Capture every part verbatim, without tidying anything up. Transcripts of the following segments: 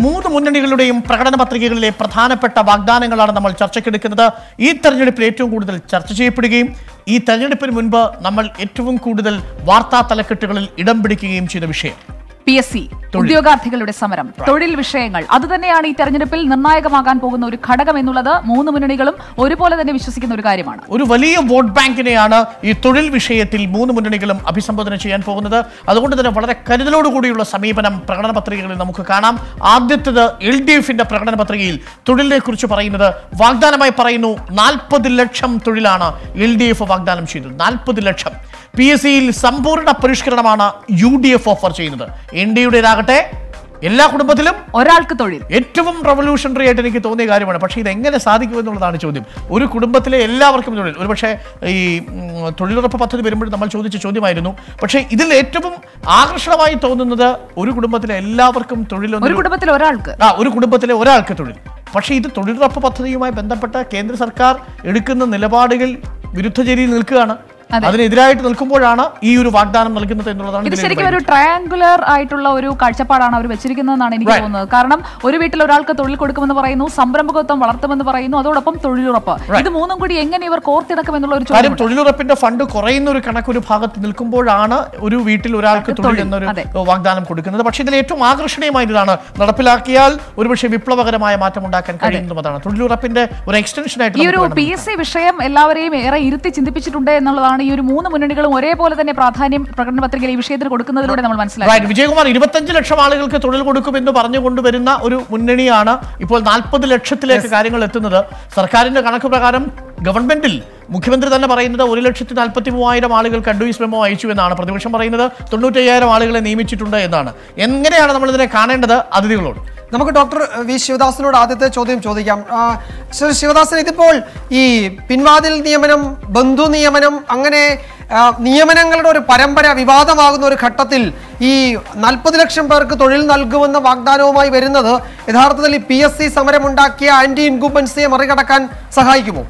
മൂന്ന് മുന്നണികളുടെയും പ്രകടന പത്രികകളിലെ പ്രധാനപ്പെട്ട വാഗ്ദാനങ്ങളാണ് നമ്മൾ ചർച്ചയ്ക്കെടുക്കുന്നത്. ഈ തെരഞ്ഞെടുപ്പിൽ ഏറ്റവും കൂടുതൽ ചർച്ച ചെയ്യപ്പെടുകയും ഈ തെരഞ്ഞെടുപ്പിന് മുൻപ് നമ്മൾ ഏറ്റവും കൂടുതൽ വാർത്താ തലക്കെട്ടുകളിൽ ഇടം പിടിക്കുകയും ചെയ്ത വിഷയം പി എസ് സി ഉദ്യോഗാർത്ഥികളുടെ സമരം, തൊഴിൽ വിഷയങ്ങൾ. അതുതന്നെയാണ് ഈ തെരഞ്ഞെടുപ്പിൽ നിർണായകമാകാൻ പോകുന്ന ഒരു ഘടകം എന്നുള്ളത് മൂന്ന് മുന്നണികളും ഒരുപോലെ തന്നെ വിശ്വസിക്കുന്ന ഒരു കാര്യമാണ്. ഒരു വലിയ വോട്ട് ബാങ്കിനെയാണ് ഈ തൊഴിൽ വിഷയത്തിൽ മൂന്ന് മുന്നണികളും അഭിസംബോധന ചെയ്യാൻ പോകുന്നത്. അതുകൊണ്ട് തന്നെ വളരെ കരുതലോടുകൂടിയുള്ള സമീപനം പ്രകടന പത്രികകളിൽ നമുക്ക് കാണാം. ആദ്യത്തേത് എൽ ഡി എഫിന്റെ പ്രകടന പത്രികയിൽ തൊഴിലിനെ കുറിച്ച് പറയുന്നത് വാഗ്ദാനമായി പറയുന്നു നാൽപ്പത് ലക്ഷം തൊഴിലാണ് എൽ ഡി എഫ് വാഗ്ദാനം ചെയ്തത്. നാൽപ്പത് ലക്ഷം. പി എസ് സിയിൽ സമ്പൂർണ്ണ പരിഷ്കരണമാണ് യു ഡി എഫ് ഓഫർ ചെയ്യുന്നത്. എൻ ഡി യുടേതാകട്ടെ എല്ലാ കുടുംബത്തിലും ഒരാൾക്ക് തൊഴിൽ. ഏറ്റവും റവല്യൂഷണറി ആയിട്ട് എനിക്ക് തോന്നിയ കാര്യമാണ്. പക്ഷേ ഇത് എങ്ങനെ സാധിക്കുമെന്നുള്ളതാണ് ചോദ്യം. ഒരു കുടുംബത്തിലെ എല്ലാവർക്കും തൊഴിൽ. ഒരുപക്ഷെ ഈ തൊഴിലുറപ്പ് പദ്ധതി വരുമ്പോഴും നമ്മൾ ചോദിച്ച ചോദ്യമായിരുന്നു. പക്ഷേ ഇതിൽ ഏറ്റവും ആകർഷണമായി തോന്നുന്നത് ഒരു കുടുംബത്തിലെ എല്ലാവർക്കും തൊഴിൽ, ഒരു കുടുംബത്തിലെ ഒരാൾക്ക് ആ ഒരു കുടുംബത്തിലെ ഒരാൾക്ക് തൊഴിൽ. പക്ഷേ ഇത് തൊഴിലുറപ്പ് പദ്ധതിയുമായി ബന്ധപ്പെട്ട കേന്ദ്ര സർക്കാർ എടുക്കുന്ന നിലപാടുകൾ വിരുദ്ധചര്യയിൽ നിൽക്കുകയാണ്. അതിനെതിരായിട്ട് നിൽക്കുമ്പോഴാണ് ഈ ഒരു വാഗ്ദാനം നൽകുന്നത് എന്നുള്ളതാണ്. ഇത് ശരിക്കും ഒരു ട്രയാങ്കുലർ ആയിട്ടുള്ള ഒരു കാഴ്ചപ്പാടാണ് അവർ വെച്ചിരിക്കുന്നതെന്നാണ് എനിക്ക് തോന്നുന്നത്. കാരണം ഒരു വീട്ടിൽ ഒരാൾക്ക് തൊഴിൽ കൊടുക്കുമെന്ന് പറയുന്നു, സംരംഭകത്വം വളർത്തുമെന്ന് പറയുന്നു, അതോടൊപ്പം തൊഴിലുറപ്പ്. ഇത് മൂന്നും കൂടി എങ്ങനെ ഇവർ കോർത്തിണക്കും എന്നുള്ള ഒരു ചോദ്യം. തൊഴിലുറപ്പിന്റെ ഫണ്ട് കുറയുന്ന ഒരു കണക്ക് ഒരു ഭാഗത്ത് നിൽക്കുമ്പോഴാണ് ഒരു വീട്ടിൽ ഒരാൾക്ക് തൊഴിൽ എന്നൊരു വാഗ്ദാനം കൊടുക്കുന്നത്. പക്ഷേ ഇതിൽ ഏറ്റവും ആകർഷണീയമായതാണ് നടപ്പിലാക്കിയാൽ ഒരുപക്ഷെ വിപ്ലവകരമായ മാറ്റം ഉണ്ടാക്കാൻ കഴിയുന്നതാണ് തൊഴിലുറപ്പിന്റെ ഒരു എക്സ്റ്റൻഷൻ ആയിട്ട്. ഈ ഒരു പി എസ് സി വിഷയം എല്ലാവരെയും ഏറെ ഇരുത്തി ചിന്തിപ്പിച്ചിട്ടുണ്ട് എന്നുള്ളതാണ് ഈ ഒരു മൂന്ന് മുന്നണികളും ഒരേപോലെ തന്നെ പ്രാധാന്യം പ്രകടന പത്രികയിൽ ഈ വിഷയത്തിന് കൊടുക്കുന്നതിലൂടെ നമ്മൾ മനസ്സിലാക്കി. വിജയകുമാർ, ഇരുപത്തഞ്ച് ലക്ഷം ആളുകൾക്ക് തൊഴിൽ കൊടുക്കുമെന്ന് പറഞ്ഞുകൊണ്ടുവരുന്ന ഒരു മുന്നണിയാണ് ഇപ്പോൾ നാൽപ്പത് ലക്ഷത്തിലേക്ക് കാര്യങ്ങൾ എത്തുന്നത്. സർക്കാരിന്റെ കണക്ക് പ്രകാരം ഗവൺമെന്റിൽ മുഖ്യമന്ത്രി തന്നെ പറയുന്നത് ഒരു ലക്ഷത്തി നാൽപ്പത്തി മൂവായിരം ആളുകൾക്ക് അഡ്വൈസ് മെമ്മോ അയച്ചു എന്നാണ്. പ്രതിപക്ഷം പറയുന്നത് തൊണ്ണൂറ്റയ്യായിരം ആളുകളെ നിയമിച്ചിട്ടുണ്ട് എന്നാണ്. എങ്ങനെയാണ് നമ്മൾ ഇതിനെ കാണേണ്ടത്? അതിഥികളോട് നമുക്ക് ഡോക്ടർ വി ശിവദാസിനോട് ആദ്യത്തെ ചോദ്യം ചോദിക്കാം. ശിവദാസൻ, ഇതിപ്പോൾ ഈ പിൻവാതിൽ നിയമനം, ബന്ധു നിയമനം, അങ്ങനെ നിയമനങ്ങളുടെ ഒരു പരമ്പര വിവാദമാകുന്ന ഒരു ഘട്ടത്തിൽ ഈ നാൽപ്പത് ലക്ഷം പേർക്ക് തൊഴിൽ നൽകുമെന്ന വാഗ്ദാനവുമായി വരുന്നത് യഥാർത്ഥത്തിൽ ഈ പി എസ് സി സമരമുണ്ടാക്കിയ ആന്റി ഇൻകുംബൻസിയെ മറികടക്കാൻ സഹായിക്കുമോ?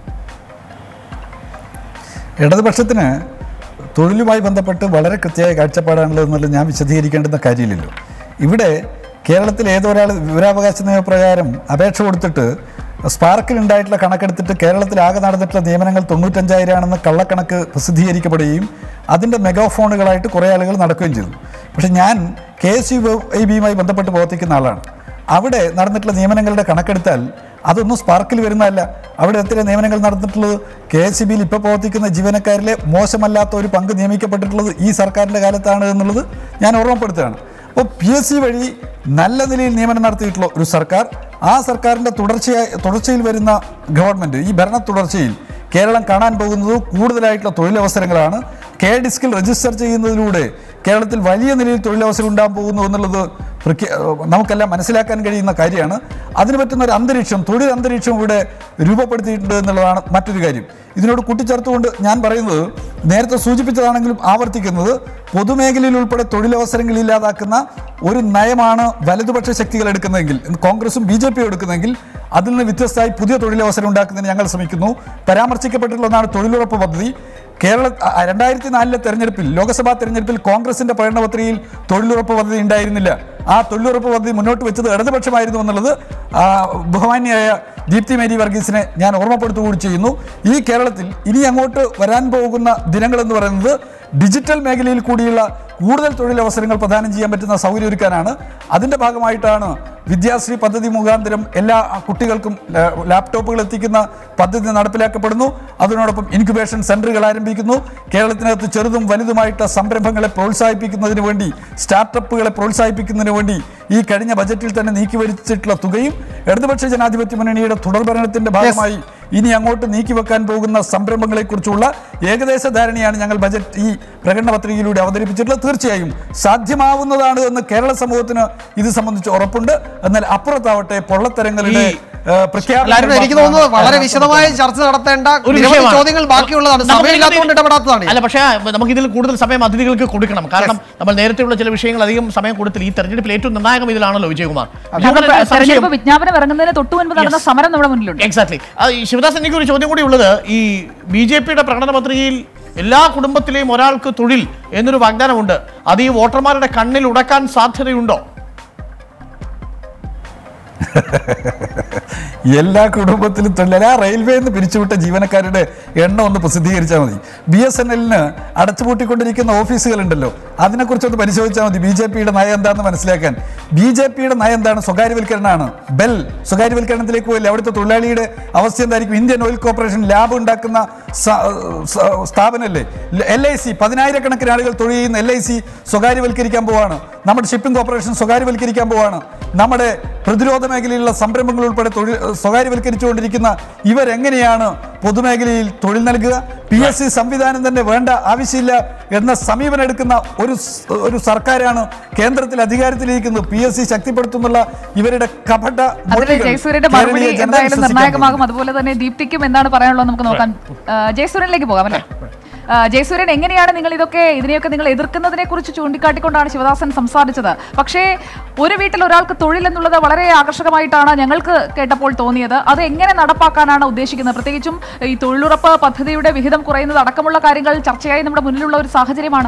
ഇടതുപക്ഷത്തിന് തൊഴിലുമായി ബന്ധപ്പെട്ട് വളരെ കൃത്യമായ കാഴ്ചപ്പാടാണല്ലോ എന്നുള്ളത് ഞാൻ വിശദീകരിക്കേണ്ടുന്ന കാര്യമില്ലല്ലോ. ഇവിടെ കേരളത്തിൽ ഏതൊരാൾ വിവരാവകാശ നിയമപ്രകാരം അപേക്ഷ കൊടുത്തിട്ട് സ്പാർക്കിൽ ഉണ്ടായിട്ടുള്ള കണക്കെടുത്തിട്ട് കേരളത്തിൽ ആകെ നടന്നിട്ടുള്ള നിയമനങ്ങൾ തൊണ്ണൂറ്റഞ്ചായിരം ആണെന്ന് കള്ളക്കണക്ക് പ്രസിദ്ധീകരിക്കപ്പെടുകയും അതിൻ്റെ മെഗാഫോണുകളായിട്ട് കുറേ ആളുകൾ നടക്കുകയും ചെയ്തു. പക്ഷെ ഞാൻ കെ എസ് യു ഐ ബിയുമായി ബന്ധപ്പെട്ട് പ്രവർത്തിക്കുന്ന ആളാണ്. അവിടെ നടന്നിട്ടുള്ള നിയമനങ്ങളുടെ കണക്കെടുത്താൽ അതൊന്നും സ്പാർക്കിൽ വരുന്നതല്ല. അവിടെ എത്ര നിയമനങ്ങൾ നടന്നിട്ടുള്ളത്? കെ എസ് ഇ ബിയിൽ ഇപ്പോൾ പ്രവർത്തിക്കുന്ന ജീവനക്കാരിലെ മോശമല്ലാത്ത ഒരു പങ്ക് നിയമിക്കപ്പെട്ടിട്ടുള്ളത് ഈ സർക്കാരിൻ്റെ കാലത്താണ് എന്നുള്ളത് ഞാൻ ഓർമ്മപ്പെടുത്തുകയാണ്. അപ്പോൾ പി എസ് സി വഴി നല്ല നിലയിൽ നിയമനം നടത്തിയിട്ടുള്ള ഒരു സർക്കാർ, ആ സർക്കാരിൻ്റെ തുടർച്ചയായി തുടർച്ചയിൽ വരുന്ന ഗവൺമെൻറ്, ഈ ഭരണ തുടർച്ചയിൽ കേരളം കാണാൻ പോകുന്നത് കൂടുതലായിട്ടുള്ള തൊഴിലവസരങ്ങളാണ്. കെ ഡിസ്കിൽ രജിസ്റ്റർ ചെയ്യുന്നതിലൂടെ കേരളത്തിൽ വലിയ നിലയിൽ തൊഴിലവസരം ഉണ്ടാകാൻ പോകുന്നു എന്നുള്ളത് നമുക്കെല്ലാം മനസ്സിലാക്കാൻ കഴിയുന്ന കാര്യമാണ്. അതിന് പറ്റുന്ന ഒരു അന്തരീക്ഷം, തൊഴിൽ അന്തരീക്ഷം ഇവിടെ രൂപപ്പെടുത്തിയിട്ടുണ്ട് എന്നുള്ളതാണ് മറ്റൊരു കാര്യം. ഇതിനോട് കൂട്ടിച്ചേർത്തുകൊണ്ട് ഞാൻ പറയുന്നത്, നേരത്തെ സൂചിപ്പിച്ചതാണെങ്കിലും ആവർത്തിക്കുന്നത്, പൊതുമേഖലയിൽ ഉൾപ്പെടെ തൊഴിലവസരങ്ങൾ ഇല്ലാതാക്കുന്ന ഒരു നയമാണ് വലതുപക്ഷ ശക്തികൾ എടുക്കുന്നതെങ്കിൽ, കോൺഗ്രസും ബി ജെ പിയും എടുക്കുന്നതെങ്കിൽ അതിൽ നിന്ന് വ്യത്യസ്തമായി പുതിയ തൊഴിലവസരം ഉണ്ടാക്കുന്നതിന് ഞങ്ങൾ ശ്രമിക്കുന്നു. പരാമർശിക്കപ്പെട്ടിട്ടുള്ള ഒന്നാണ് തൊഴിലുറപ്പ് പദ്ധതി. കേരള രണ്ടായിരത്തി നാലിലെ തെരഞ്ഞെടുപ്പിൽ, ലോക്സഭാ തെരഞ്ഞെടുപ്പിൽ കോൺഗ്രസിന്റെ പ്രകടന പത്രികയിൽ തൊഴിലുറപ്പ് പദ്ധതി ഉണ്ടായിരുന്നില്ല. ആ തൊഴിലുറപ്പ് പദ്ധതി മുന്നോട്ട് വെച്ചത് ഇടതുപക്ഷമായിരുന്നു എന്നുള്ളത് ബഹുമാന്യായ ദീപ്തി മേരി വർഗീസിനെ ഞാൻ ഓർമ്മപ്പെടുത്തുകൂടി ചെയ്യുന്നു. ഈ കേരളത്തിൽ ഇനി അങ്ങോട്ട് വരാൻ പോകുന്ന ദിനങ്ങളെന്ന് പറയുന്നത് ഡിജിറ്റൽ മേഖലയിൽ കൂടിയുള്ള കൂടുതൽ തൊഴിലവസരങ്ങൾ പ്രദാനം ചെയ്യാൻ പറ്റുന്ന സൗകര്യം ഒരുക്കാനാണ്. അതിൻ്റെ ഭാഗമായിട്ടാണ് വിദ്യാശ്രീ പദ്ധതി മുഖാന്തരം എല്ലാ കുട്ടികൾക്കും ലാപ്ടോപ്പുകൾ എത്തിക്കുന്ന പദ്ധതി നടപ്പിലാക്കപ്പെടുന്നു. അതിനോടൊപ്പം ഇൻക്യുബേഷൻ സെന്ററുകൾ ആരംഭിക്കുന്നു. കേരളത്തിനകത്ത് ചെറുതും വലുതുമായിട്ട് സംരംഭങ്ങളെ പ്രോത്സാഹിപ്പിക്കുന്നതിന് വേണ്ടി, സ്റ്റാർട്ടപ്പുകളെ പ്രോത്സാഹിപ്പിക്കുന്നതിന് വേണ്ടി ഈ കഴിഞ്ഞ ബജറ്റിൽ തന്നെ നീക്കിവരിച്ചിട്ടുള്ള തുകയും ഇടതുപക്ഷ ജനാധിപത്യ മുന്നണിയുടെ തുടർഭരണത്തിന്റെ ഭാഗമായി ഇനി അങ്ങോട്ട് നീക്കിവെക്കാൻ പോകുന്ന സംരംഭങ്ങളെക്കുറിച്ചുള്ള ഏകദേശ ധാരണയാണ് ഞങ്ങൾ ബജറ്റ് ഈ പ്രകടന പത്രികയിലൂടെ അവതരിപ്പിച്ചിട്ടുള്ളത്. തീർച്ചയായും സാധ്യമാവുന്നതാണ് എന്ന് കേരള സമൂഹത്തിന് ഇത് സംബന്ധിച്ച് ഉറപ്പുണ്ട്. എന്നാൽ അപ്പുറത്താവട്ടെ പൊള്ളത്തരങ്ങളുടെ എനിക്ക് തോന്നുന്നത് വളരെ വിശദമായ ചർച്ച നടത്തേണ്ട ചോദ്യങ്ങൾ ബാക്കിയുള്ളതാണ്, സമയമില്ലാത്തതുകൊണ്ട് ഇടപെടാത്തതാണ്. അല്ല, പക്ഷേ നമുക്ക് ഇതിൽ കൂടുതൽ സമയം അതിഥികൾക്ക് കൊടുക്കണം. കാരണം നമ്മൾ നേരത്തെയുള്ള ചില വിഷയങ്ങൾ അധികം സമയം കൊടുത്തില്ല. ഈ തെരഞ്ഞെടുപ്പിൽ ഏറ്റവും നിർണായകം ഇതിലാണല്ലോ വിജയകുമാർ. വിജ്ഞാപനം ഇറങ്ങുന്നതിന് തൊട്ടു മുൻപ് നടന്ന സമരം നമ്മുടെ മുന്നിലുണ്ട്. എക്സാക്ട്ലി. ശിവദാസ്, എനിക്ക് ഒരു ചോദ്യം കൂടി ഉള്ളത്, ഈ ബി ജെ പിയുടെ പ്രകടന പത്രികയിൽ എല്ലാ കുടുംബത്തിലെയും ഒരാൾക്ക് തൊഴിൽ എന്നൊരു വാഗ്ദാനമുണ്ട്. അത് ഈ വോട്ടർമാരുടെ കണ്ണിൽ ഉടക്കാൻ സാധ്യതയുണ്ടോ? എല്ലാ കുടുംബത്തിലും തൊഴിലാളി ആ റെയിൽവേയിൽ നിന്ന് പിരിച്ചുവിട്ട ജീവനക്കാരുടെ എണ്ണം ഒന്ന് പ്രസിദ്ധീകരിച്ചാൽ മതി. ബി എസ് എൻ എല്ലിന് അടച്ചുപൂട്ടിക്കൊണ്ടിരിക്കുന്ന ഓഫീസുകളുണ്ടല്ലോ, അതിനെക്കുറിച്ചൊന്ന് പരിശോധിച്ചാൽ മതി. ബി ജെ പിയുടെ നയം എന്താണെന്ന് മനസ്സിലാക്കാൻ. ബി ജെ പിയുടെ നയം എന്താണ്? സ്വകാര്യവൽക്കരണമാണ്. ബെൽ സ്വകാര്യവൽക്കരണത്തിലേക്ക് പോയില്ല. അവിടുത്തെ തൊഴിലാളിയുടെ അവസ്ഥ എന്തായിരിക്കും? ഇന്ത്യൻ ഓയിൽ കോർപ്പറേഷൻ ലാഭം ഉണ്ടാക്കുന്ന സ്ഥാപനമല്ലേ. എൽ ഐ സി പതിനായിരക്കണക്കിന് ആളുകൾ തൊഴിൽ ചെയ്യുന്ന എൽ ഐ സി സ്വകാര്യവൽക്കരിക്കാൻ പോവാണ്. നമ്മുടെ ഷിപ്പിംഗ് കോർപ്പറേഷൻ സ്വകാര്യവൽക്കരിക്കാൻ പോവാണ്. നമ്മുടെ പ്രതിരോധ മേഖലയിലുള്ള സംരംഭങ്ങൾ ഉൾപ്പെടെ തൊഴിൽ സ്വകാര്യവൽക്കരിച്ചുകൊണ്ടിരിക്കുന്ന ഇവരെങ്ങനെയാണ് പൊതുമേഖലയിൽ തൊഴിൽ നൽകുക? പി എസ് സി സംവിധാനം തന്നെ വേണ്ട, ആവശ്യമില്ല എന്ന സമീപനം എടുക്കുന്ന ഒരു ഒരു സർക്കാരാണ് കേന്ദ്രത്തിൽ അധികാരത്തിലിരിക്കുന്നത്. പി എസ് സി ശക്തിപ്പെടുത്തുന്നുള്ള ഇവരുടെ കപട ജയസൂര്യന്റെ മറുപടി എന്തായാലും നിർണായകമാകും. അതുപോലെ തന്നെ ദീപ്തിക്കും എന്താണ് പറയാനുള്ളത് നമുക്ക് നോക്കാം. ജയസൂര്യനിലേക്ക് പോകാം അല്ലേ? ജയസൂര്യൻ, എങ്ങനെയാണ് നിങ്ങൾ ഇതൊക്കെ ഇതിനെയൊക്കെ നിങ്ങൾ എതിർക്കുന്നതിനെ കുറിച്ച് ചൂണ്ടിക്കാട്ടിക്കൊണ്ടാണ് ശിവദാസൻ സംസാരിച്ചത്. പക്ഷേ ഒരു വീട്ടിൽ ഒരാൾക്ക് തൊഴിൽ എന്നുള്ളത് വളരെ ആകർഷകമായിട്ടാണ് ഞങ്ങൾക്ക് കേട്ടപ്പോൾ തോന്നിയത്. അത് എങ്ങനെ നടപ്പാക്കാനാണ് ഉദ്ദേശിക്കുന്നത്? പ്രത്യേകിച്ചും ഈ തൊഴിലുറപ്പ് പദ്ധതിയുടെ വിഹിതം കുറയുന്നത് അടക്കമുള്ള കാര്യങ്ങൾ ചർച്ചയായി നമ്മുടെ മുന്നിലുള്ള ഒരു സാഹചര്യമാണ്.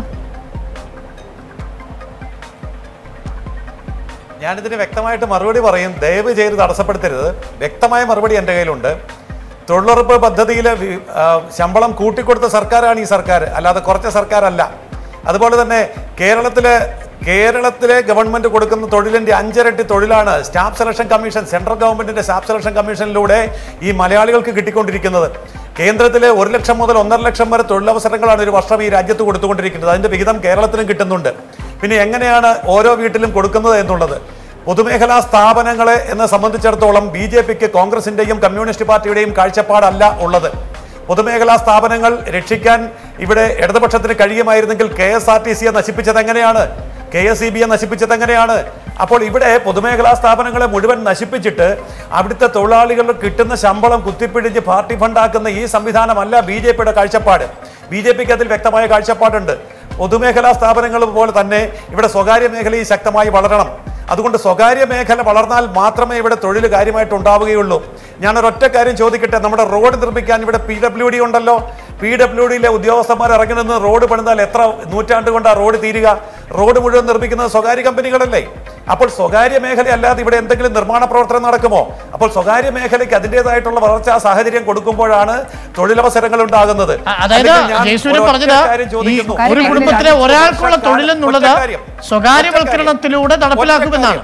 ഞാനിതിന് വ്യക്തമായിട്ട് മറുപടി പറയും. ദയവ് ചെയ്ത് തടസ്സപ്പെടുത്തരുത്. വ്യക്തമായ മറുപടി എൻ്റെ കയ്യിലുണ്ട്. തൊഴിലുറപ്പ് പദ്ധതിയിലെ ശമ്പളം കൂട്ടിക്കൊടുത്ത സർക്കാരാണ് ഈ സർക്കാർ, അല്ലാതെ കുറച്ച സർക്കാരല്ല. അതുപോലെ തന്നെ കേരളത്തിലെ കേരളത്തിലെ ഗവൺമെന്റ് കൊടുക്കുന്ന തൊഴിലിൻ്റെ അഞ്ചിരട്ടി തൊഴിലാണ് സ്റ്റാഫ് സെലക്ഷൻ കമ്മീഷൻ, സെൻട്രൽ ഗവൺമെന്റിന്റെ സ്റ്റാഫ് സെലക്ഷൻ കമ്മീഷനിലൂടെ ഈ മലയാളികൾക്ക് കിട്ടിക്കൊണ്ടിരിക്കുന്നത്. കേന്ദ്രത്തിലെ ഒരു ലക്ഷം മുതൽ ഒന്നര ലക്ഷം വരെ തൊഴിലവസരങ്ങളാണ് ഒരു വർഷം ഈ രാജ്യത്ത് കൊടുത്തുകൊണ്ടിരിക്കുന്നത്. അതിന്റെ വിഹിതം കേരളത്തിനും കിട്ടുന്നുണ്ട്. പിന്നെ എങ്ങനെയാണ് ഓരോ വീട്ടിലും കൊടുക്കുന്നത് എന്നുള്ളത്, പൊതുമേഖലാ സ്ഥാപനങ്ങളെ എന്നെ സംബന്ധിച്ചിടത്തോളം ബി ജെ പിക്ക് കോൺഗ്രസിന്റെയും കമ്മ്യൂണിസ്റ്റ് പാർട്ടിയുടെയും കാഴ്ചപ്പാടല്ല ഉള്ളത്. പൊതുമേഖലാ സ്ഥാപനങ്ങൾ രക്ഷിക്കാൻ ഇവിടെ ഇടതുപക്ഷത്തിന് കഴിയുമായിരുന്നെങ്കിൽ കെ എസ് ആർ ടി സിയെ നശിപ്പിച്ചത് എങ്ങനെയാണ്? കെ എസ് ഇ ബിയെ നശിപ്പിച്ചത് എങ്ങനെയാണ്? അപ്പോൾ ഇവിടെ പൊതുമേഖലാ സ്ഥാപനങ്ങളെ മുഴുവൻ നശിപ്പിച്ചിട്ട് അവിടുത്തെ തൊഴിലാളികൾ കിട്ടുന്ന ശമ്പളം കുത്തിപ്പിടിച്ച് പാർട്ടി ഫണ്ടാക്കുന്ന ഈ സംവിധാനമല്ല ബി ജെ പിയുടെ കാഴ്ചപ്പാട്. ബി ജെ പിക്ക് അതിൽ വ്യക്തമായ കാഴ്ചപ്പാടുണ്ട്. പൊതുമേഖലാ സ്ഥാപനങ്ങൾ പോലെ തന്നെ ഇവിടെ സ്വകാര്യ മേഖലയിൽ ശക്തമായി വളരണം. അതുകൊണ്ട് സ്വകാര്യ മേഖല വളർന്നാൽ മാത്രമേ ഇവിടെ തൊഴിൽ കാര്യമായിട്ട് ഉണ്ടാവുകയുള്ളൂ. ഞാനൊരൊറ്റ കാര്യം ചോദിക്കട്ടെ, നമ്മുടെ റോഡ് നിർമ്മിക്കാൻ ഇവിടെ പി ഡബ്ല്യു ഡി ഉണ്ടല്ലോ. പി ഡബ്ല്യു ഡിയിലെ ഉദ്യോഗസ്ഥന്മാർ ഇറങ്ങി നിന്ന് റോഡ് പണിതാൽ എത്ര നൂറ്റാണ്ട് കൊണ്ടാണ് റോഡ് തീരുക? റോഡ് മുഴുവൻ നിർമ്മിക്കുന്നത് സ്വകാര്യ കമ്പനികളല്ലേ? അപ്പോൾ സ്വകാര്യ മേഖല അല്ലാതെ ഇവിടെ എന്തെങ്കിലും നിർമ്മാണ പ്രവർത്തനം നടക്കുമോ? അപ്പോൾ സ്വകാര്യ മേഖലയ്ക്ക് അതിൻ്റെതായിട്ടുള്ള വളർച്ചാ സാഹചര്യം കൊടുക്കുമ്പോഴാണ് തൊഴിലവസരങ്ങൾ ഉണ്ടാകുന്നത്. അതായത് ജയസൂര്യൻ പറഞ്ഞത് ഒരു കുടുംബത്തിലെ ഒരാൾക്കുള്ള തൊഴിലെന്നുള്ളത് സ്വകാര്യവൽക്കരണത്തിലൂടെ നടപ്പിലാക്കുമെന്നാണ്.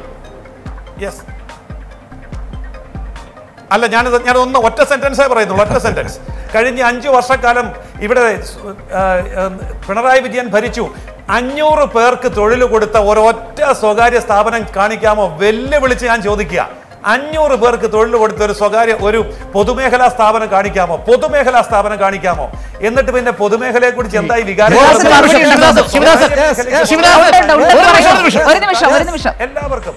അല്ല, ഞാനത് ഞാൻ ഒന്ന് ഒറ്റ സെന്റൻസേ പറയുന്നുള്ളൂ, ഒറ്റ സെന്റൻസ്. കഴിഞ്ഞ അഞ്ചു വർഷക്കാലം ഇവിടെ പിണറായി വിജയൻ ഭരിച്ചു. അഞ്ഞൂറ് പേർക്ക് തൊഴിൽ കൊടുത്ത ഒരൊറ്റ സ്വകാര്യ സ്ഥാപനം കാണിക്കാമോ? വെല്ലുവിളിച്ച് ഞാൻ ചോദിക്കുക. അഞ്ഞൂറ് പേർക്ക് തൊഴിൽ കൊടുത്ത ഒരു സ്വകാര്യ ഒരു പൊതുമേഖലാ സ്ഥാപനം കാണിക്കാമോ? പൊതുമേഖലാ സ്ഥാപനം കാണിക്കാമോ? എന്നിട്ട് പിന്നെ പൊതുമേഖലയെ കുറിച്ച് എന്തായി വികാരം? എല്ലാവർക്കും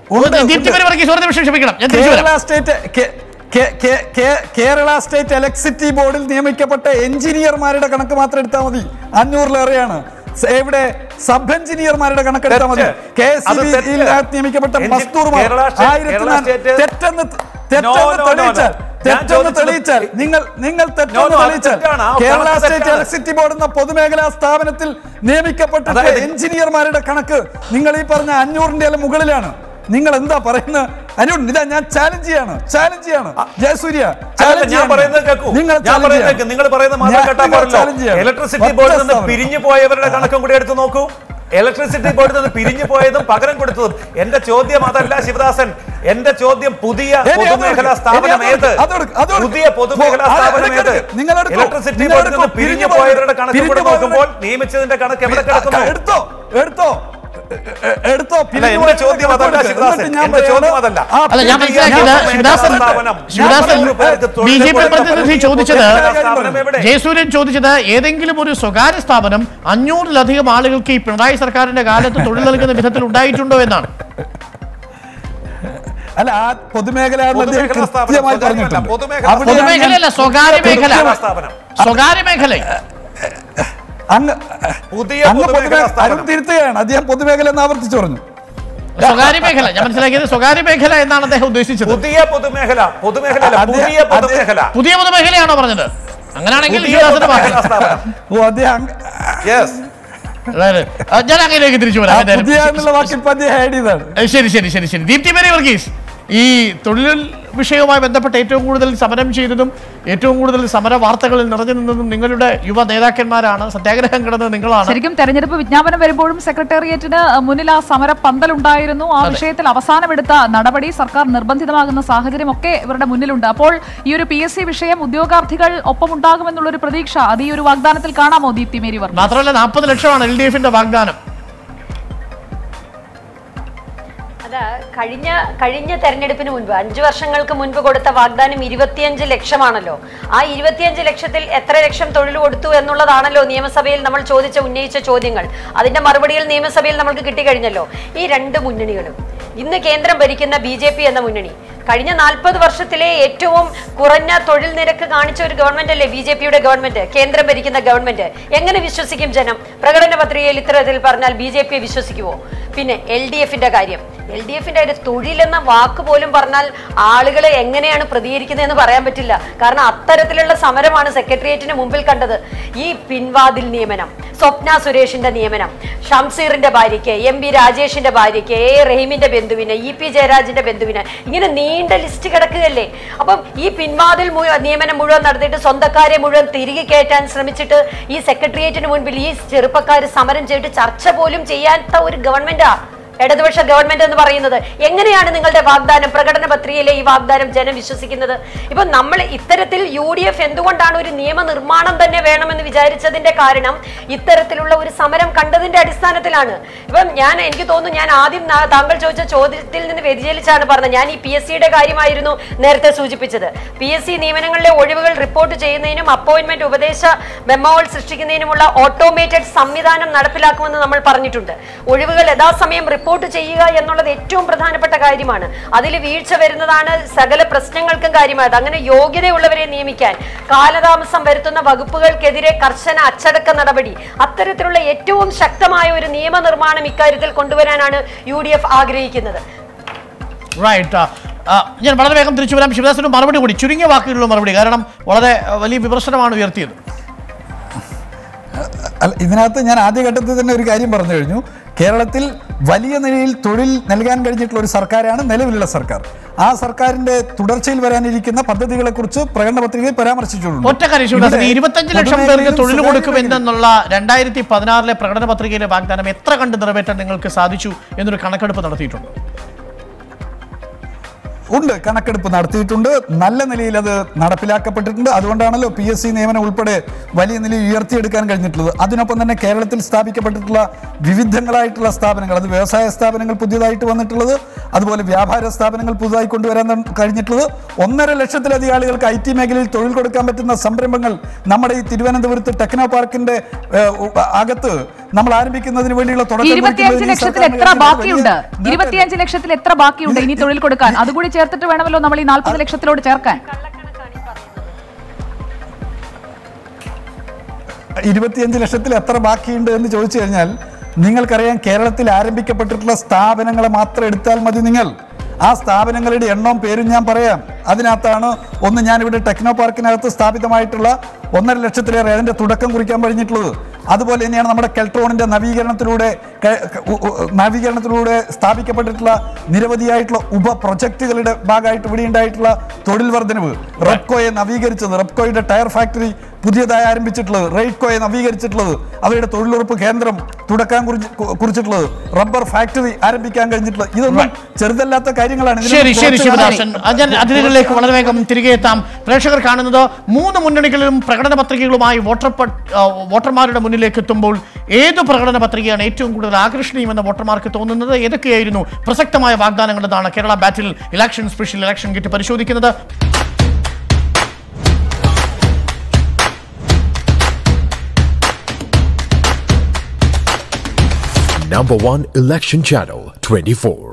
കേരള സ്റ്റേറ്റ് ഇലക്ട്രിസിറ്റി ബോർഡിൽ നിയമിക്കപ്പെട്ട എഞ്ചിനീയർമാരുടെ കണക്ക് മാത്രം എടുത്താൽ മതി. അഞ്ഞൂറിലേറെയാണ്. എവിടെ സബ് എഞ്ചിനീയർമാരുടെ കണക്കെടുത്താൽ മതി. കെ എസ് ഇ ബിയിൽ നിയമിക്കപ്പെട്ട മസ്തൂർമാർ ആയിരത്തി തെറ്റെന്ന് തെറ്റെന്ന് തെളിയിച്ചാൽ തെറ്റെന്ന് തെളിയിച്ചാൽ നിങ്ങൾ നിങ്ങൾ തെറ്റെന്ന് തെളിയിച്ചാൽ കേരള സ്റ്റേറ്റ് ഇലക്ട്രിസിറ്റി ബോർഡ് എന്ന പൊതുമേഖലാ സ്ഥാപനത്തിൽ നിയമിക്കപ്പെട്ട എഞ്ചിനീയർമാരുടെ കണക്ക് നിങ്ങൾ ഈ പറഞ്ഞ അഞ്ഞൂറിന്റെ മുകളിലാണ്. നിങ്ങൾ എന്താ പറയുന്നത്? അനു, ഇതാ ഞാൻ ചാലഞ്ച് ചെയ്യാണ് ചാലഞ്ച് ചെയ്യാണ് ജയസൂര്യ. ഇലക്ട്രിസിറ്റി ബോർഡിൽ നിന്ന് പിരിഞ്ഞു പോയവരുടെ കണക്കും കൂടി എടുത്തു നോക്കൂ. ഇലക്ട്രിസിറ്റി ബോർഡിൽ നിന്ന് പിരിഞ്ഞു പോയതും പകരം കൊടുത്തതും. എന്റെ ചോദ്യം അതല്ല ശിവദാസൻ. എന്റെ ചോദ്യം പുതിയ പൊതുമേഖലാ സ്ഥാപനം ഏത്? പുതിയ പൊതുമേഖലാ സ്ഥാപനം ഏത്? ഇലക്ട്രിസിറ്റി ബോർഡിൽ നിന്ന് പിരിഞ്ഞു പോയവരുടെ കണക്ക് കൂടി നോക്കുമ്പോൾ നിയമിച്ചതിന്റെ കണക്ക് എവിടെ കിടക്കുന്നു? എടുത്തോ എടുത്തോ എടുത്തോ. എന്റെ ചോദ്യം അതല്ല ശിവദാസൻ, എന്റെ ചോദ്യം അതല്ല. ബി ജെ പി പ്രതിനിധി ചോദിച്ചത്, ജയസൂര്യൻ ചോദിച്ചത് ഏതെങ്കിലും ഒരു സ്വകാര്യ സ്ഥാപനം അഞ്ഞൂറിലധികം ആളുകൾക്ക് ഈ പിണറായി സർക്കാരിന്റെ കാലത്ത് തൊഴിൽ നൽകുന്ന വിധത്തിൽ ഉണ്ടായിട്ടുണ്ടോ എന്നാണ്. അല്ല, ആ പൊതുമേഖല പൊതുമേഖലയല്ല, സ്വകാര്യ മേഖല. സ്വകാര്യ മേഖല തിരുത്തുകയാണ്. അദ്ദേഹം പൊതുമേഖല എന്ന് ആവർത്തിച്ചു പറഞ്ഞു. സ്വകാര്യ മേഖല ഞാൻ മനസ്സിലാക്കിയത് സ്വകാര്യ മേഖല എന്നാണ് അദ്ദേഹം ഉദ്ദേശിച്ചത്. പുതിയ പൊതുമേഖല പൊതുമേഖല പുതിയ പൊതുമേഖല പുതിയ പൊതുമേഖലയാണോ പറഞ്ഞത്? അങ്ങനെയാണെങ്കിൽ ഞാൻ അങ്ങനെയൊക്കെ തിരിച്ചു വരാം. ശരി ശരി ശരി ശരി. ദീപ്തി മേരി വർഗീസ്, ഈ തൊഴിൽ വിഷയവുമായി ബന്ധപ്പെട്ട് ഏറ്റവും കൂടുതൽ സമരം ചെയ്തതും ഏറ്റവും കൂടുതൽ സമര വാർത്തകളിൽ നിറഞ്ഞു നിന്നതും നിങ്ങളുടെ യുവ നേതാക്കന്മാരാണ്. സത്യാഗ്രഹം കിടന്നത് നിങ്ങളാണ്. ശരിക്കും തെരഞ്ഞെടുപ്പ് വിജ്ഞാപനം വരുമ്പോഴും സെക്രട്ടേറിയറ്റിന് മുന്നിൽ ആ സമര പന്തലുണ്ടായിരുന്നു. ആ വിഷയത്തിൽ അവസാനമെടുത്ത നടപടി സർക്കാർ നിർബന്ധിതമാകുന്ന സാഹചര്യം ഒക്കെ ഇവരുടെ മുന്നിലുണ്ട്. അപ്പോൾ ഈ ഒരു പി എസ് സി വിഷയം ഉദ്യോഗാർത്ഥികൾ ഒപ്പമുണ്ടാകുമെന്നുള്ളൊരു പ്രതീക്ഷ അത് ഈ ഒരു വാഗ്ദാനത്തിൽ കാണാമോ ദീപ്തി മേരി വർമ്മ? മാത്രമല്ല നാൽപ്പത് ലക്ഷമാണ് എൽ ഡി എഫിന്റെ വാഗ്ദാനം. കഴിഞ്ഞ കഴിഞ്ഞ തെരഞ്ഞെടുപ്പിന് മുൻപ് അഞ്ചു വർഷങ്ങൾക്ക് മുൻപ് കൊടുത്ത വാഗ്ദാനം ഇരുപത്തിയഞ്ച് ലക്ഷമാണല്ലോ. ആ ഇരുപത്തിയഞ്ച് ലക്ഷത്തിൽ എത്ര ലക്ഷം തൊഴിൽ കൊടുത്തു എന്നുള്ളതാണല്ലോ നിയമസഭയിൽ നമ്മൾ ചോദിച്ച ഉന്നയിച്ച ചോദ്യങ്ങൾ. അതിന്റെ മറുപടികൾ നിയമസഭയിൽ നമ്മൾക്ക് കിട്ടിക്കഴിഞ്ഞല്ലോ. ഈ രണ്ട് മുന്നണികളും ഇന്ന് കേന്ദ്രം ഭരിക്കുന്ന ബി ജെ പി എന്ന മുന്നണി കഴിഞ്ഞ നാൽപ്പത് വർഷത്തിലെ ഏറ്റവും കുറഞ്ഞ തൊഴിൽ നിരക്ക് കാണിച്ച ഒരു ഗവൺമെന്റ് അല്ലേ ബി ജെ പിയുടെ ഗവൺമെന്റ്, കേന്ദ്രം ഭരിക്കുന്ന ഗവൺമെന്റ്. എങ്ങനെ വിശ്വസിക്കും ജനം? പ്രകടന പത്രികയിൽ ഇത്തരത്തിൽ പറഞ്ഞാൽ ബി ജെ പിയെ വിശ്വസിക്കുമോ? പിന്നെ എൽ ഡി എഫിന്റെ കാര്യം, എൽ ഡി എഫിന്റെ ഒരു തൊഴിലെന്ന വാക്ക് പോലും പറഞ്ഞാൽ ആളുകൾ എങ്ങനെയാണ് പ്രതികരിക്കുന്നതെന്ന് പറയാൻ പറ്റില്ല. കാരണം അത്തരത്തിലുള്ള സമരമാണ് സെക്രട്ടേറിയറ്റിന് മുമ്പിൽ കണ്ടത്. ഈ പിൻവാതിൽ നിയമനം, സ്വപ്ന സുരേഷിന്റെ നിയമനം, ഷംസീറിന്റെ ഭാര്യയ്ക്ക്, എം പി രാജേഷിന്റെ ഭാര്യയ്ക്ക്, എ റഹീമിന്റെ ബന്ധുവിന്, ഇ പി ജയരാജിന്റെ ബന്ധുവിന്, ഇങ്ങനെ നീണ്ട ലിസ്റ്റ് കിടക്കുകയല്ലേ. അപ്പം ഈ പിൻവാതിൽ നിയമനം മുഴുവൻ നടത്തിയിട്ട് സ്വന്തക്കാരെ മുഴുവൻ തിരികെ കയറ്റാൻ ശ്രമിച്ചിട്ട് ഈ സെക്രട്ടേറിയറ്റിന് മുൻപിൽ ഈ ചെറുപ്പക്കാർ സമരം ചെയ്തിട്ട് ചർച്ച പോലും ചെയ്യാത്ത ഒരു ഗവൺമെന്റാ ഇടതുപക്ഷ ഗവൺമെന്റ് എന്ന് പറയുന്നത്. എങ്ങനെയാണ് നിങ്ങളുടെ വാഗ്ദാനം, പ്രകടന പത്രികയിലെ ഈ വാഗ്ദാനം ജനം വിശ്വസിക്കുന്നത്? ഇപ്പൊ നമ്മൾ ഇത്തരത്തിൽ യു ഡി എഫ് എന്തുകൊണ്ടാണ് ഒരു നിയമനിർമ്മാണം തന്നെ വേണമെന്ന് വിചാരിച്ചതിന്റെ കാരണം ഇത്തരത്തിലുള്ള ഒരു സമരം കണ്ടതിന്റെ അടിസ്ഥാനത്തിലാണ്. ഇപ്പം ഞാൻ എനിക്ക് തോന്നുന്നു ഞാൻ ആദ്യം താങ്കൾ ചോദിച്ച ചോദ്യത്തിൽ നിന്ന് വ്യതിചലിച്ചാണ് പറഞ്ഞത്. ഞാൻ ഈ പി എസ് സിയുടെ കാര്യമായിരുന്നു നേരത്തെ സൂചിപ്പിച്ചത്. പി എസ് സി നിയമനങ്ങളിലെ ഒഴിവുകൾ റിപ്പോർട്ട് ചെയ്യുന്നതിനും അപ്പോയിന്റ്മെന്റ് ഉപദേശ മെമ്മോകൾ സൃഷ്ടിക്കുന്നതിനുമുള്ള ഓട്ടോമേറ്റഡ് സംവിധാനം നടപ്പിലാക്കുമെന്ന് നമ്മൾ പറഞ്ഞിട്ടുണ്ട്. ഒഴിവുകൾ യഥാസമയം റിപ്പോർട്ട് ചെയ്യുക എന്നുള്ളത് ഏറ്റവും പ്രധാനപ്പെട്ട കാര്യമാണ്. അതിൽ വീഴ്ച വരുന്നതാണ് സകല പ്രശ്നങ്ങൾക്കും കാര്യമായത്. അങ്ങനെ യോഗ്യതയുള്ളവരെ നിയമിക്കാൻ കാലതാമസം വരുത്തുന്ന വകുപ്പുകൾക്കെതിരെ കർശന അച്ചടക്ക നടപടി, അത്തരത്തിലുള്ള ഏറ്റവും ശക്തമായ ഒരു നിയമനിർമ്മാണം ഇക്കാര്യത്തിൽ കൊണ്ടുവരാനാണ് യു ഡി എഫ് ആഗ്രഹിക്കുന്നത്. റൈറ്റ്. ഞാൻ വളരെ വേഗം തിരിച്ചു വരാം. ശിവദാസിന് മറുപടി കൂടി, ചുരുങ്ങിയ വാക്കുകളിലുള്ള മറുപടി, കാരണം വളരെ വലിയ വിമർശനമാണ് ഉയർത്തിയത്. ഇതിനകത്ത് ഞാൻ ആദ്യഘട്ടത്തിൽ തന്നെ ഒരു കാര്യം പറഞ്ഞു കഴിഞ്ഞു. കേരളത്തിൽ വലിയ നിലയിൽ തൊഴിൽ നൽകാൻ കഴിഞ്ഞിട്ടുള്ള ഒരു സർക്കാരാണ് നിലവിലുള്ള സർക്കാർ. ആ സർക്കാരിന്റെ തുടർച്ചയിൽ വരാനിരിക്കുന്ന പദ്ധതികളെ കുറിച്ച് പ്രകടന പത്രികയിൽ പരാമർശിച്ചിട്ടുണ്ട്. ഒറ്റ കാര്യം, ഇരുപത്തഞ്ച് ലക്ഷം പേർക്ക് തൊഴിൽ കൊടുക്കുമെന്നുള്ള രണ്ടായിരത്തി പതിനാറിലെ പ്രകടന പത്രികയിലെ വാഗ്ദാനം എത്ര കണ്ട് നിറവേറ്റാൻ നിങ്ങൾക്ക് സാധിച്ചു എന്നൊരു കണക്കെടുപ്പ് നടത്തിയിട്ടുണ്ട്? ഉണ്ട്, കണക്കെടുപ്പ് നടത്തിയിട്ടുണ്ട്. നല്ല നിലയിൽ അത് നടപ്പിലാക്കപ്പെട്ടിട്ടുണ്ട്. അതുകൊണ്ടാണല്ലോ പി എസ് സി നിയമനം ഉൾപ്പെടെ വലിയ നിലയിൽ ഉയർത്തിയെടുക്കാൻ കഴിഞ്ഞിട്ടുള്ളത്. അതിനൊപ്പം തന്നെ കേരളത്തിൽ സ്ഥാപിക്കപ്പെട്ടിട്ടുള്ള വിവിധങ്ങളായിട്ടുള്ള സ്ഥാപനങ്ങൾ, അത് വ്യവസായ സ്ഥാപനങ്ങൾ പുതിയതായിട്ട് വന്നിട്ടുള്ളത്, അതുപോലെ വ്യാപാര സ്ഥാപനങ്ങൾ പുതുതായി കൊണ്ടുവരാൻ കഴിഞ്ഞിട്ടുള്ളത്, ഒന്നര ലക്ഷത്തിലധികം ആളുകൾക്ക് ഐ ടി മേഖലയിൽ തൊഴിൽ കൊടുക്കാൻ പറ്റുന്ന സംരംഭങ്ങൾ നമ്മുടെ ഈ തിരുവനന്തപുരത്ത് ടെക്നോ പാർക്കിന്റെ അകത്ത് നമ്മൾ ആരംഭിക്കുന്നതിന് വേണ്ടിയുള്ള ഇരുപത്തിയഞ്ച് ലക്ഷത്തിൽ എത്ര ബാക്കിയുണ്ട്? ഇരുപത്തിയഞ്ച് ലക്ഷത്തിൽ എത്ര ബാക്കിയുണ്ട് ഇനി തൊഴിൽ കൊടുക്കാൻ? അതുകൂടി ചേർത്തിട്ട് വേണമല്ലോ നമ്മൾ ഈ നാൽപ്പത് ലക്ഷത്തിലോട് ചേർക്കാൻ. ഇരുപത്തിയഞ്ച് ലക്ഷത്തിൽ എത്ര ബാക്കിയുണ്ട് എന്ന് ചോദിച്ചു കഴിഞ്ഞാൽ നിങ്ങൾക്കറിയാം, കേരളത്തിൽ ആരംഭിക്കപ്പെട്ടിട്ടുള്ള സ്ഥാപനങ്ങളെ മാത്രം എടുത്താൽ മതി. നിങ്ങൾ ആ സ്ഥാപനങ്ങളുടെ എണ്ണവും പേരും ഞാൻ പറയാം. അതിനകത്താണ് ഒന്ന്, ഞാനിവിടെ ടെക്നോ പാർക്കിനകത്ത് സ്ഥാപിതമായിട്ടുള്ള ഒന്നര ലക്ഷത്തിലേറെ അതിൻ്റെ തുടക്കം കുറിക്കാൻ കഴിഞ്ഞിട്ടുള്ളത്. അതുപോലെ തന്നെയാണ് നമ്മുടെ കെൽട്രോണിൻ്റെ നവീകരണത്തിലൂടെ നവീകരണത്തിലൂടെ സ്ഥാപിക്കപ്പെട്ടിട്ടുള്ള നിരവധിയായിട്ടുള്ള ഉപ പ്രൊജക്റ്റുകളുടെ ഭാഗമായിട്ട് ഇവിടെ ഉണ്ടായിട്ടുള്ള തൊഴിൽ വർധനവ്. റെപ്കോയെ നവീകരിച്ചത്, റെപ്കോയുടെ ടയർ ഫാക്ടറി പുതിയതായി ആരംഭിച്ചിട്ടുള്ളത്, റെയ്ഡ്കോയെ നവീകരിച്ചിട്ടുള്ളത്, അവരുടെ തൊഴിലുറപ്പ് കേന്ദ്രം തുടക്കാൻ കുറിച്ചിട്ടുള്ളത്, റബ്ബർ ഫാക്ടറി ആരംഭിക്കാൻ കഴിഞ്ഞിട്ടുള്ളത്, ഇതൊന്നും ചെറുതല്ലാത്ത കാര്യങ്ങളാണ്. ശരി ശരി ശിവദാസൻ, അതിഥികളിലേക്ക് വളരെ വേഗം തിരികെ എത്താം. പ്രേക്ഷകർ കാണുന്നത് മൂന്ന് മുന്നണികളിലും പ്രകടന പത്രികകളുമായി വോട്ടർ വോട്ടർമാരുടെ മുന്നിലേക്ക് എത്തുമ്പോൾ ഏത് പ്രകടന പത്രികയാണ് ഏറ്റവും കൂടുതൽ ആകർഷണീയമെന്ന് വോട്ടർമാർക്ക് തോന്നുന്നത്? ഏതൊക്കെയായിരുന്നു പ്രസക്തമായ വാഗ്ദാനങ്ങളെന്നാണ് Kerala battle election special election kit പരിശോധിക്കുന്നത്. Number one election channel twenty-four.